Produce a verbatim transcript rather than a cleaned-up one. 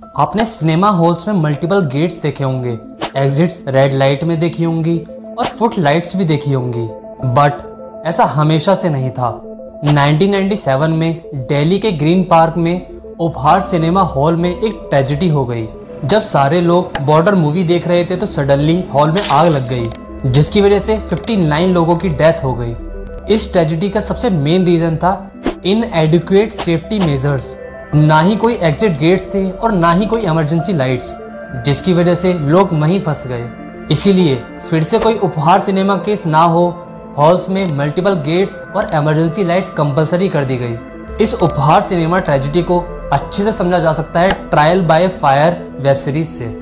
आपने cinema halls में multiple gates देखे होंगे, एग्जिट्स रेड लाइट में देखी होंगी और फुट लाइट्स भी देखी होंगी, बट ऐसा हमेशा से नहीं था। नाइनटीन नाइंटी सेवन में दिल्ली के ग्रीन पार्क में उपहार सिनेमा हॉल में एक ट्रेजेडी हो गई। जब सारे लोग बॉर्डर मूवी देख रहे थे तो सडनली हॉल में आग लग गई, जिसकी वजह से उनसठ लोगों की डेथ हो गई। इस ट्रेजेडी का सबसे मेन रीजन था इनएडिक्वेट सेफ्टी मेजर्स। ना ही कोई एग्जिट गेट्स थे और ना ही कोई इमरजेंसी लाइट्स, जिसकी वजह से लोग वहीं फंस गए। इसीलिए फिर से कोई उपहार सिनेमा केस ना हो, हॉल्स में मल्टीपल गेट्स और इमरजेंसी लाइट्स कंपलसरी कर दी गई। इस उपहार सिनेमा ट्रेजेडी को अच्छे से समझा जा सकता है trial by fire web series से।